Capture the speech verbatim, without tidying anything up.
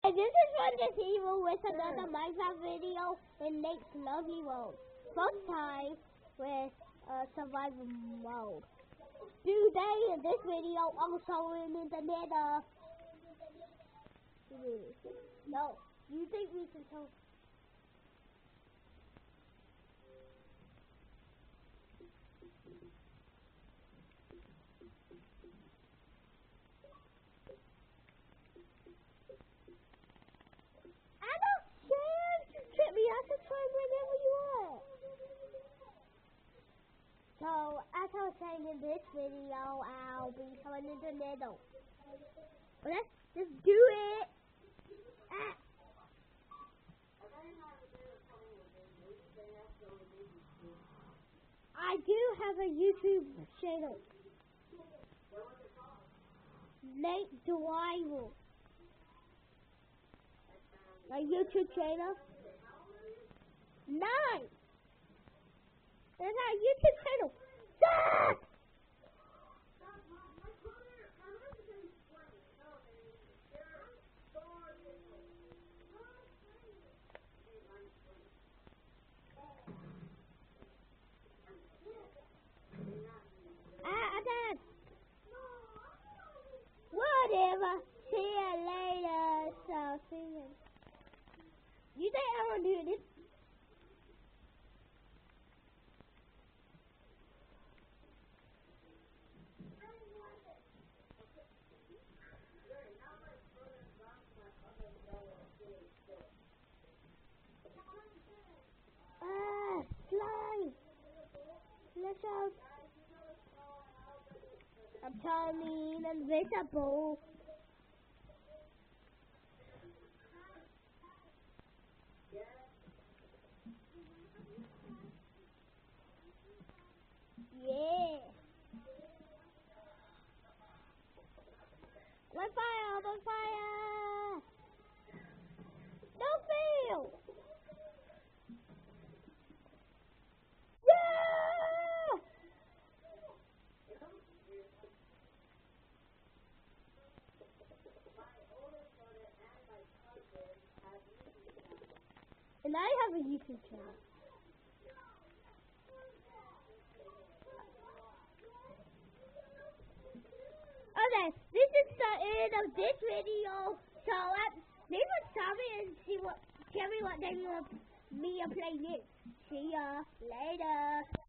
This is Wonders Evil with another Minecraft video in Nate's Lovely World. First time with uh, survival mode. Today in this video, I'm showing in the nether. No, you think we can show? So, as I was saying in this video, I'll be showing in the nether. Let's just do it! Ah. I do have a YouTube channel. Nate Survival. My YouTube channel. Nine! There's our YouTube channel. Stop! Ah, Dad. Whatever. See you later. So, see you. You think I want to do this? Ah, slime. Let's out. I'm turning invisible. Yeah. On fire, on fire. Don't fail. Yeah. And I have a YouTube channel. Okay, this is the end of this video. So uh, leave a comment and see what, tell me what game you want me to play next. See ya later.